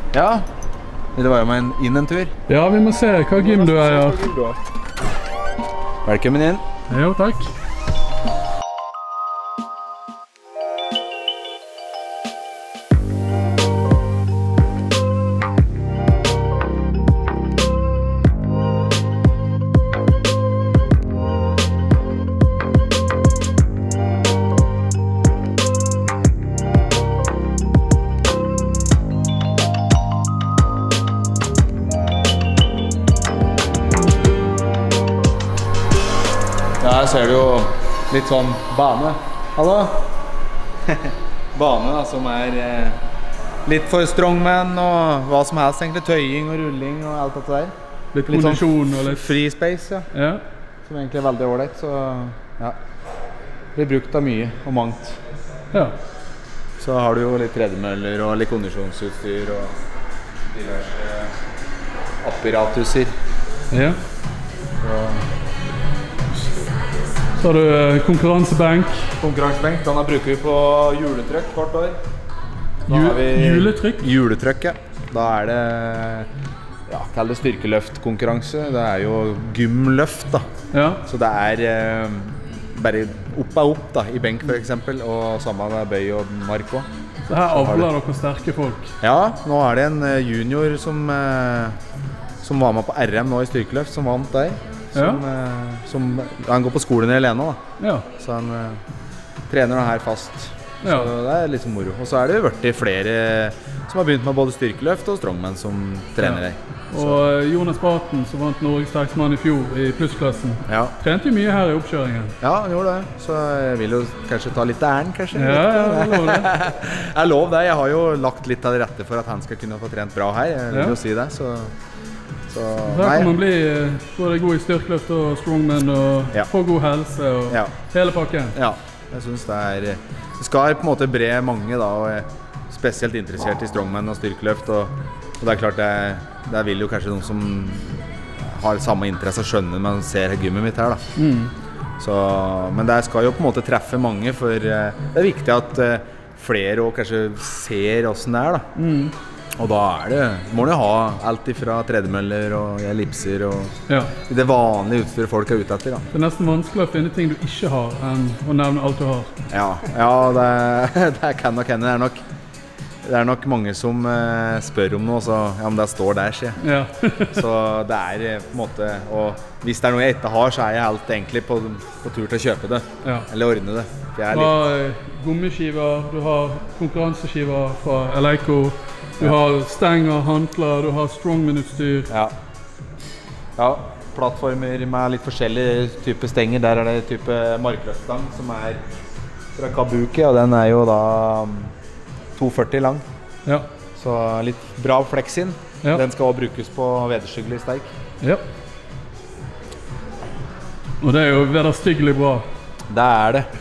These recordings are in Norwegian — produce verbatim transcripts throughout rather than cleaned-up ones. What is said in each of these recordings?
Ja, vil du være med inn en tur? Ja, vi må se hva gym du er, ja. Velkommen inn. Jo, takk. Her ser du jo litt sånn bane. Hallo? Bane da, som er eh, litt for strongman og hva som helst egentlig. Tøying og rulling og alt dette der. Litt kondisjon og litt... Free space, ja. Ja. Som egentlig er veldig ordentlig, så ja. Blir brukt av mye og mangt. Ja. Så har du jo litt tredemøller og litt kondisjonsutstyr og diverse apparatuser. Ja. Så... Så har du eh, konkurransebenk. Konkurransebenk, denne bruker vi på juletrykk hvert år. Ju vi... Juletrykk? Juletrykk, ja. Da er det, ja, kall det styrkeløftkonkurranse. Det er jo gymløft da. Ja. Så det er eh, bare opp og opp da, i benk for eksempel, og sammen med bøy og mark også. Så her avler dere sterke folk? Ja, nå er det en junior som, eh, som var med på R M nå i styrkeløft, som vant der. Som, ja. eh, som, han går på skolen i Lena da. Ja. Så han eh, trener den her fast. Ja. Så det er litt moro. Og så er det vært flere som har begynt med både styrkeløft og strongman som trener deg. Ja. Og Jonas Baten som vant Norges sterkeste mann i fjor i plussklassen. Ja. Trente jo mye her i oppkjøringen. Ja, han gjorde det. Så jeg vil jo kanskje ta litt æren, kanskje. Ja, ja, jeg lov det. Jeg lov det. Jeg har jo lagt litt av det rette for at han skal kunne få trent bra her. Jeg vil ja. jo si det, så... Så, så her kan man bli både god i styrkeløft og strongman og ja. Få god helse og ja. Hele pakken. Ja, jeg synes det er... Det skal på en måte bre mange da, og er spesielt interessert i strongman og styrkeløft. Og, og det er klart, det, det vil jo kanskje noen som har samme interesse å skjønne når man ser gymmet mitt her da. Mm. Så, men det skal jo på en måte treffe mange, for det er viktig at flere også kanskje ser hvordan det er da. Mm. Og da er det, må du ha alt ifra tredemøller og ellipser og ja. Det vanlige utstyret folk er ute etter da. Det er nesten vanskelig å finne ting du ikke har enn å nevne alt du har. Ja, ja det, det kan nok hende. Det er nok, det er nok mange som eh, spør om noe, så ja, men det står der, sier jeg. Ja. Så det er på en måte, og hvis det er noe jeg ikke har, så er jeg helt egentlig på, på tur til å kjøpe det, ja. Eller ordne det. Du har gummiskiver, du har konkurranseskiver fra Eleiko, du ja. Har stenger, hantler, du har strongman-utstyr. Ja. Ja, plattformer med litt forskjellige typer stenger. Der er det type markløftstang som er fra Kabuki, og den er jo da to førti lang. Ja. Så litt bra fleksin. Ja. Den skal også brukes på vederstyggelig sterk. Ja. Og det er jo vederstyggelig bra. Det er det.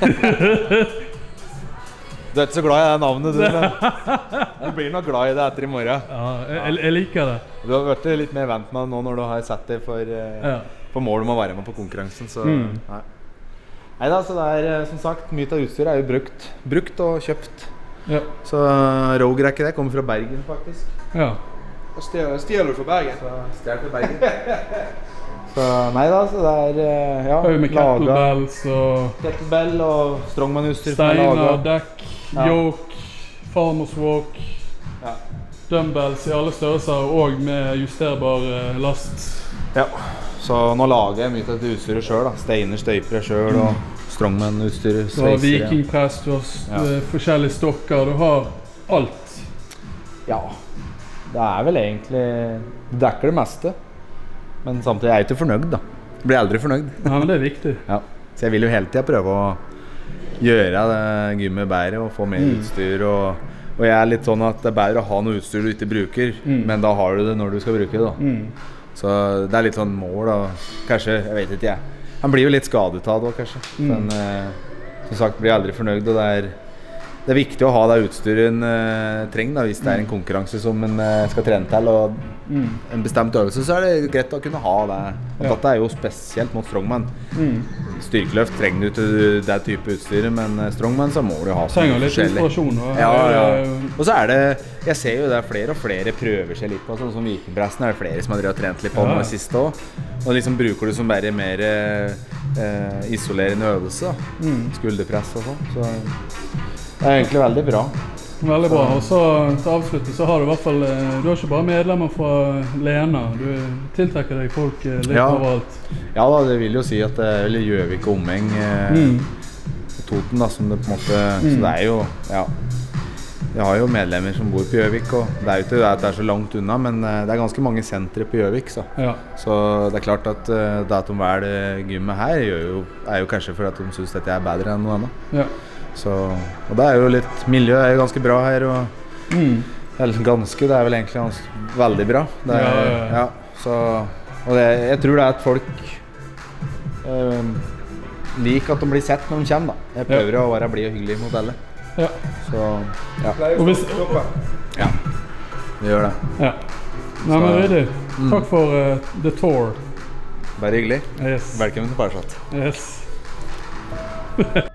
Du er ikke så glad i det navnet, du, men du blir nok glad i det etter i morgen. Ja, jeg, jeg liker det. Du har vært litt mer vant med det nå når du har sett det for, ja. For mål om å være med på konkurransen, så mm. nei. Neida, så det er som sagt, mye av utstyret er jo brukt, brukt og kjøpt. Ja. Så Rogue er ikke det, kommer fra Bergen faktisk. Ja. Og stjeler du fra Bergen? Så stjeler fra Bergen. Så neida, så det er, ja, laget. Med kettlebells og... Kettlebell og strongman-utstyr. Steiner, dekk. Yoke, farmers walk, ja. Dumbbells i alle størrelser og med justerbar last. Ja, så nå lager jeg mye av dette utstyret selv da. Steiner støyper jeg selv og strongman-utstyret. Du har vikingpress, du har ja. Forskjellige stokker, du har alt. Ja, det er vel egentlig, det dekker det meste. Men samtidig er jeg ikke fornøyd da. Jeg blir aldri fornøyd. Ja, men det er viktig. Ja, så jeg vil jo hele tiden prøve å gjøre det gymmet bedre og få mer mm. utstyr og, og jeg er litt sånn at det er bedre å ha noe utstyr du ikke bruker mm. men da har du det når du skal bruke det da mm. så det er litt sånn mål og kanskje, jeg vet ikke jeg han blir jo litt skadet av det også kanskje mm. men eh, som sagt blir jeg aldri fornøyd og det er det er viktig å ha det utstyret en uh, trenger da, hvis det er en konkurranse som en uh, skal trene til, og mm. en bestemt øvelse, så er det greit å kunne ha det. Og ja. Dette er jo spesielt mot strongman. Mm. Styrkeløft trenger du til det type utstyret, men strongman så må du ha sånn litt inspirasjon. Ja, ja. Og så er det, jeg ser jo det er flere og flere prøver seg litt på, sånn som vikingpressen er det flere som har trent litt på ja. Det siste også. Og liksom bruker du som bare mer eh, isolerende øvelse, mm. skulderpress og sånn. Så det er egentlig veldig bra. Veldig bra, og så til avsluttet så har du i hvert fall, du har ikke bare medlemmer fra Lena, du tiltrekker deg folk litt ja. Overalt. Ja da, det vil jo si at det er Gjøvik og omheng, eh, mm. Toten da, som det på en måte, mm. så det er jo, ja. Jeg har jo medlemmer som bor på Gjøvik, og det er jo ikke at det er så langt unna, men det er ganske mange sentre på Gjøvik, så. Ja. Så det er klart at uh, det at de velger gymmet her gjør jo, er jo kanskje fordi at de synes dette er bedre enn noe annet. Ja. Så, og det er jo litt, miljøet er jo ganske bra her, og mm. eller ganske, det er vel egentlig ganske, veldig bra. Det er, ja, ja, ja. Ja, så, og det, jeg tror det er at folk uh, liker at de blir sett når de kommer da. Jeg prøver ja. Å være blid og hyggelig mot alle. Ja. Så, ja. Og hvis, ja, vi gjør det. Ja. Nei, men Ryddi, mm. takk for uh, the tour. Bare hyggelig. Yes. Velkommen til Parshot. Yes.